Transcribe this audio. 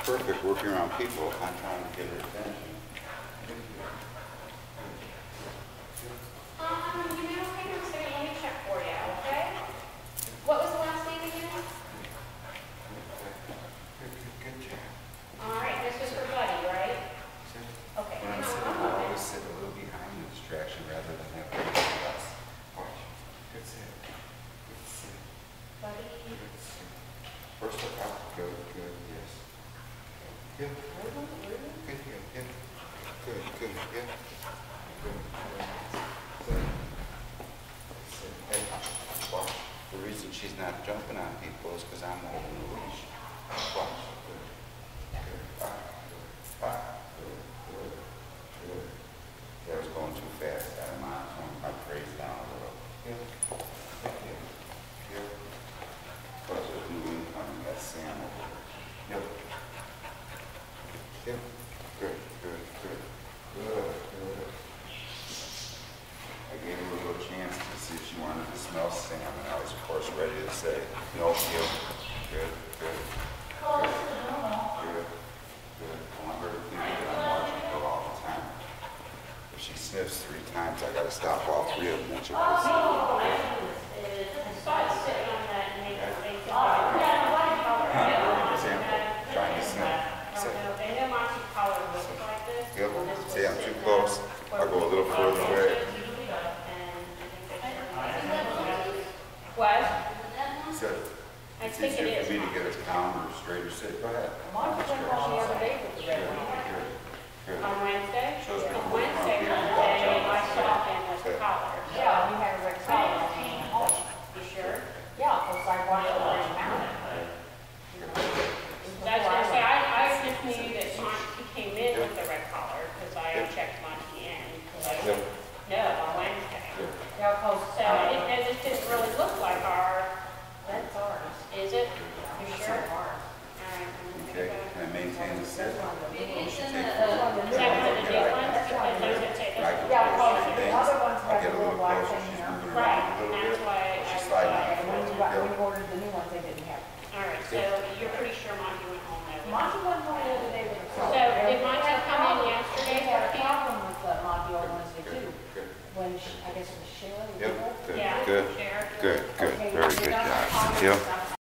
perfect working around people. I'm trying to get her attention. You know, hang on a second, let me check for you, okay? What was the last name again? Good job. All right, this is for Buddy, right? Okay. When I'm sitting, I always sit a little behind the distraction rather than have everything else. Watch. Good sit. Good sit. Buddy. Good sit. First look out. Good, good, yes. Good. Good, yeah, yeah. Good, good, yeah. Good, good. Sit. Hey, watch. The reason she's not jumping on people is because I'm holding the leash. Watch. Good. Good. Good. Good. Good. That was going too fast. I praised down a little. Good. Good. Good. Plus there's new income. You got Sam over there. Yep. Yep. Good. Good. Good. Good. Good. I gave her a little chance to see if she wanted to smell Sam, and I was, of course, ready to say, no, you. Good. Good. Good. Good. Good. I want her to think that I'm watching her all the time. If she sniffs 3 times, I got to stop all 3 of them. Then she'll go see. Trying to sniff. Yep. See, I'm too close. I'll go a little further away. What? Good. I think it is. For me to get a calmer, straighter sit. Go ahead. Mine went home the other day with the red one. Good. On Wednesday? Shows me On the Wednesday, I saw him with a collar. Yeah, he had a red collar. You sure? Yeah, because I watched the red mountain. That's what I say. I just knew that Monty came in with the red collar because I checked Monty in. No, on Wednesday. Yeah, because it just didn't really look like that's ours. Is it? You sure? Ours. Okay, can I maintain the sit? Is that one of the new ones? Yeah, the other ones have a little black thing here. Right, and that's why She's sliding out. when we ordered the new ones, they didn't have. All right, so you're pretty sure Monty went home though? Monty went home the other day with a collar. So did Monty come in yesterday? They had a problem with Monty on Wednesday too. When I guess it was Sheila. Yep, good, yeah, good, good, good, very good job. Yep.